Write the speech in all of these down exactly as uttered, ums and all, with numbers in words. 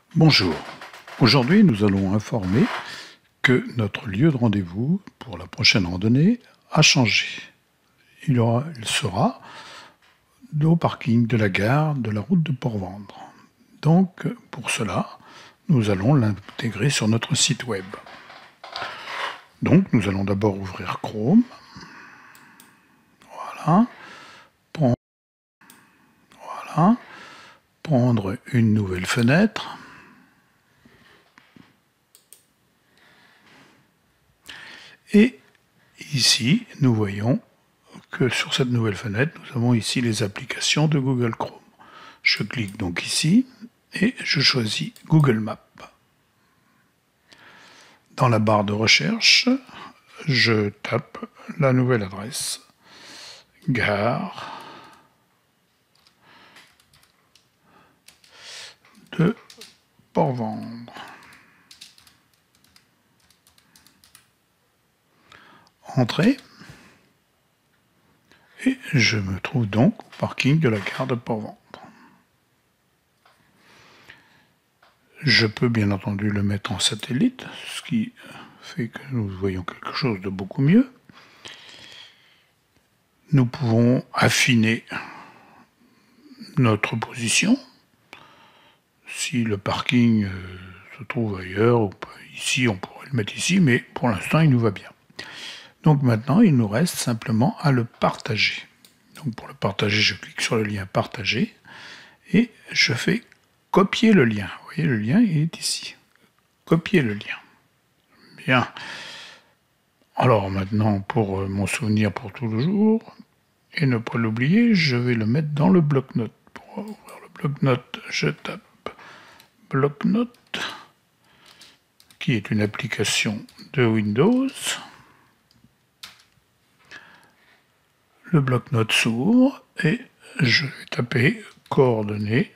Bonjour. Aujourd'hui, nous allons informer que notre lieu de rendez-vous pour la prochaine randonnée a changé. Il, aura, il sera au parking de la gare de la route de Port-Vendre. Donc, pour cela, nous allons l'intégrer sur notre site web. Donc, nous allons d'abord ouvrir Chrome. Voilà. Prendre, voilà. Prendre une nouvelle fenêtre. Et ici, nous voyons que sur cette nouvelle fenêtre, nous avons ici les applications de Google Chrome. Je clique donc ici et je choisis Google Maps. Dans la barre de recherche, je tape la nouvelle adresse. Gare de Port-Vendre. Entrée. Et je me trouve donc au parking de la gare de Port-Vendre. Je peux bien entendu le mettre en satellite, ce qui fait que nous voyons quelque chose de beaucoup mieux. Nous pouvons affiner notre position. Si le parking euh, se trouve ailleurs, ou ici, on pourrait le mettre ici, mais pour l'instant, il nous va bien. Donc maintenant, il nous reste simplement à le partager. Donc pour le partager, je clique sur le lien partager et je fais copier le lien. Vous voyez, le lien il est ici. Copier le lien. Bien. Alors maintenant, pour mon souvenir pour tout le jour, et ne pas l'oublier, je vais le mettre dans le bloc-notes. Pour ouvrir le bloc-notes, je tape bloc-notes, qui est une application de Windows. Le bloc-notes s'ouvre et je vais taper coordonnées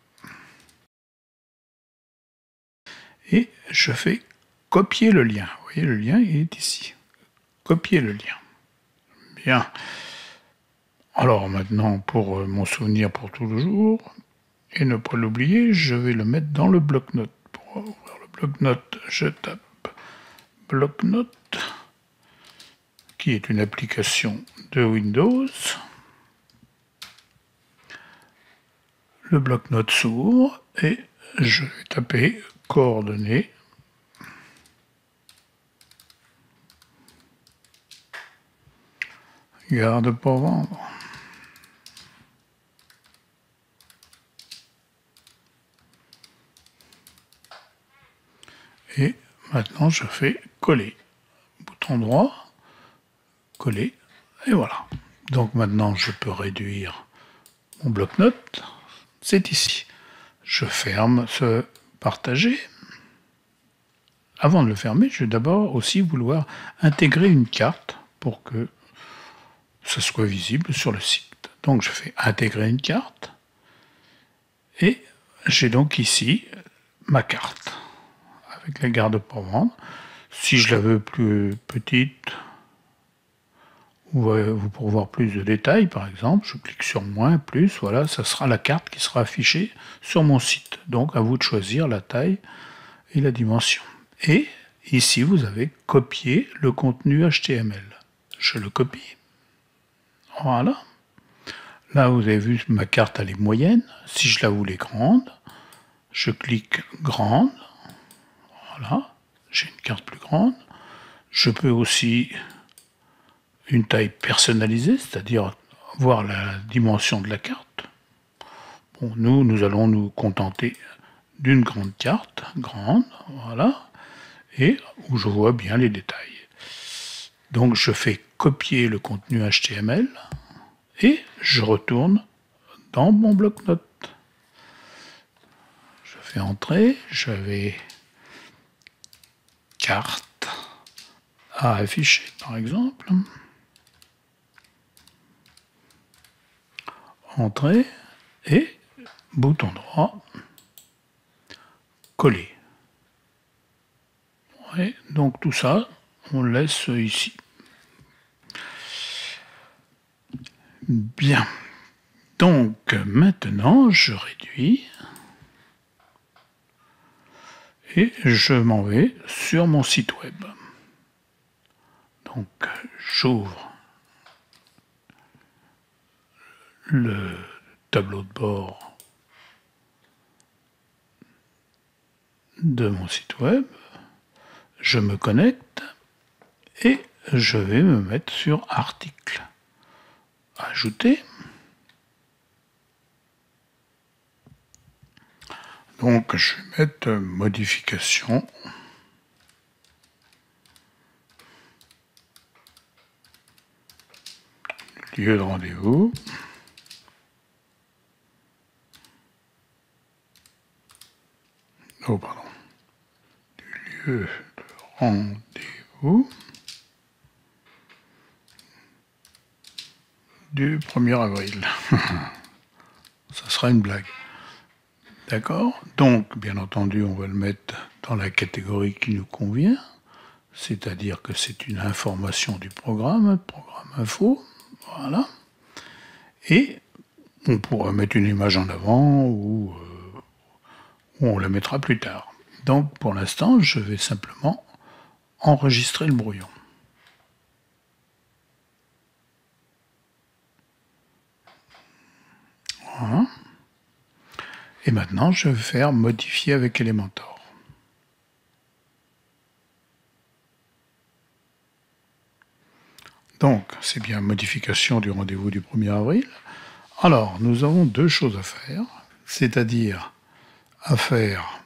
et je fais copier le lien. Vous voyez, le lien il est ici. Copier le lien. Bien. Alors maintenant, pour mon souvenir pour tout le jour, et ne pas l'oublier, je vais le mettre dans le bloc-notes. Pour ouvrir le bloc-notes, je tape bloc-notes, qui est une application de Windows. Le bloc-notes s'ouvre et je vais taper coordonnées. Gare de Port-Vendre. Et maintenant je fais coller. Bouton droit, coller, et voilà. Donc maintenant je peux réduire mon bloc-notes. C'est ici. Je ferme ce partager. Avant de le fermer, je vais d'abord aussi vouloir intégrer une carte pour que ça soit visible sur le site. Donc je fais intégrer une carte et j'ai donc ici ma carte avec la gare de Port-Vendre. Si je la veux plus petite, ou pour voir plus de détails par exemple, je clique sur moins, plus, voilà, ça sera la carte qui sera affichée sur mon site. Donc à vous de choisir la taille et la dimension. Et ici vous avez copié le contenu H T M L. Je le copie. Voilà. Là vous avez vu ma carte elle est moyenne. Si je la voulais grande, je clique grande. Voilà. J'ai une carte plus grande. Je peux aussi une taille personnalisée, c'est-à-dire voir la dimension de la carte. Bon, nous, nous allons nous contenter d'une grande carte, grande, voilà, et où je vois bien les détails. Donc je fais copier le contenu H T M L et je retourne dans mon bloc-notes. Je fais entrer, j'avais carte à afficher par exemple. Entrée et bouton droit, coller. Ouais, donc tout ça, on laisse ici. Bien. Donc maintenant, je réduis. et je m'en vais sur mon site web. Donc j'ouvre le tableau de bord de mon site web, je me connecte et je vais me mettre sur article. Ajouter. Donc je vais mettre modification. Lieu de rendez-vous. Oh pardon. Du lieu de rendez-vous du premier avril. Ça sera une blague. D'accord? Donc, bien entendu, on va le mettre dans la catégorie qui nous convient, c'est-à-dire que c'est une information du programme, programme info, voilà. Et on pourra mettre une image en avant ou, euh, ou on la mettra plus tard. Donc, pour l'instant, je vais simplement enregistrer le brouillon. Voilà. Et maintenant, je vais faire modifier avec Elementor. Donc, c'est bien modification du rendez-vous du premier avril. Alors, nous avons deux choses à faire, c'est-à-dire à faire,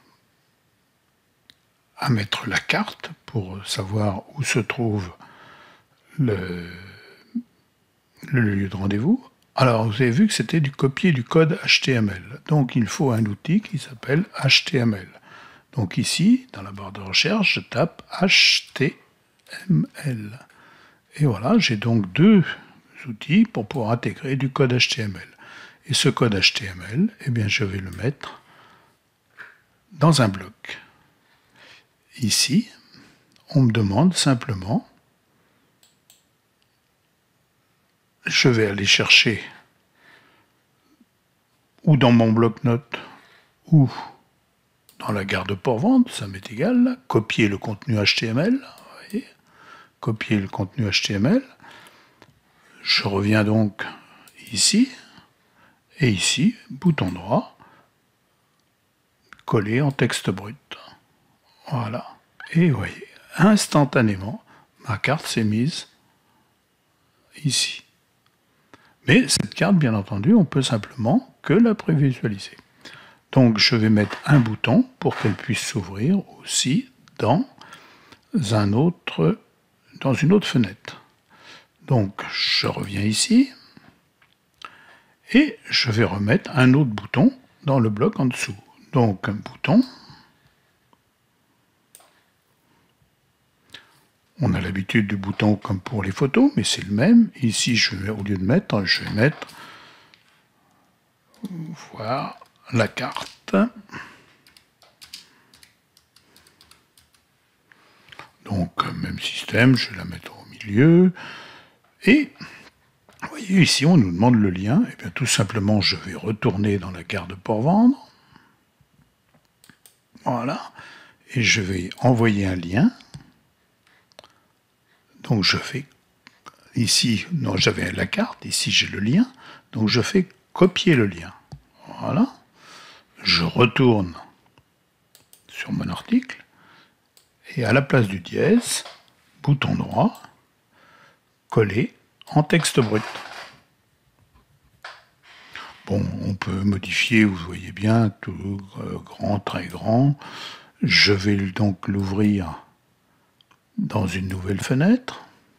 à mettre la carte pour savoir où se trouve le, le lieu de rendez-vous. Alors, vous avez vu que c'était du copier du code H T M L. Donc, il faut un outil qui s'appelle H T M L. Donc ici, dans la barre de recherche, je tape H T M L. Et voilà, j'ai donc deux outils pour pouvoir intégrer du code H T M L. Et ce code H T M L, eh bien, je vais le mettre dans un bloc. Ici, on me demande simplement, je vais aller chercher ou dans mon bloc-notes ou dans la garde port-vente, ça m'est égal, copier le contenu H T M L, vous voyez, copier le contenu H T M L. Je reviens donc ici, et ici, bouton droit, coller en texte brut. Voilà. Et vous voyez, instantanément, ma carte s'est mise ici. Mais cette carte, bien entendu, on peut simplement que la prévisualiser. Donc je vais mettre un bouton pour qu'elle puisse s'ouvrir aussi dans, un autre, dans une autre fenêtre. Donc je reviens ici et je vais remettre un autre bouton dans le bloc en dessous. Donc un bouton. On a l'habitude du bouton comme pour les photos, mais c'est le même. Ici, je vais, au lieu de mettre, je vais mettre voir la carte. Donc, même système, je vais la mettre au milieu. Et, vous voyez, ici, on nous demande le lien. Et bien, tout simplement, je vais retourner dans la garde pour vendre. Voilà. Et je vais envoyer un lien. Donc, je fais ici, non, j'avais la carte. Ici, j'ai le lien. Donc, je fais copier le lien. Voilà. Je retourne sur mon article. Et à la place du dièse, bouton droit, coller en texte brut. Bon, on peut modifier, vous voyez bien, tout euh, grand, très grand. Je vais donc l'ouvrir dans une nouvelle fenêtre.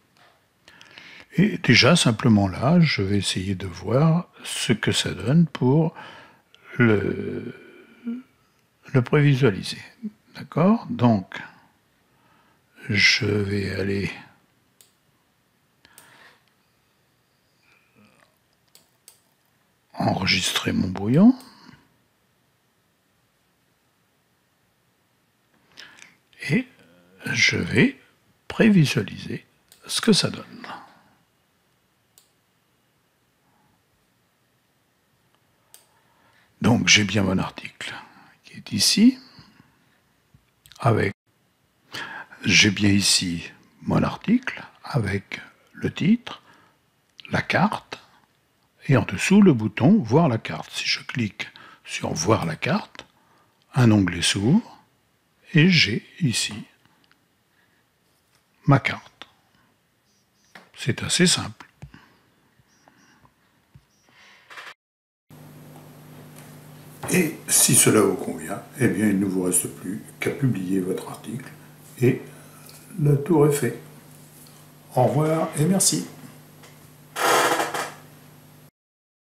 Et déjà, simplement là, je vais essayer de voir ce que ça donne pour le, le prévisualiser. D'accord? Donc, je vais aller enregistrer mon brouillon. Et je vais prévisualiser ce que ça donne. Donc j'ai bien mon article qui est ici. avec, j'ai bien ici mon article avec le titre, la carte, et en dessous le bouton voir la carte. Si je clique sur voir la carte, un onglet s'ouvre et j'ai ici ma carte. C'est assez simple. Et si cela vous convient, eh bien il ne vous reste plus qu'à publier votre article et le tour est fait. Au revoir et merci.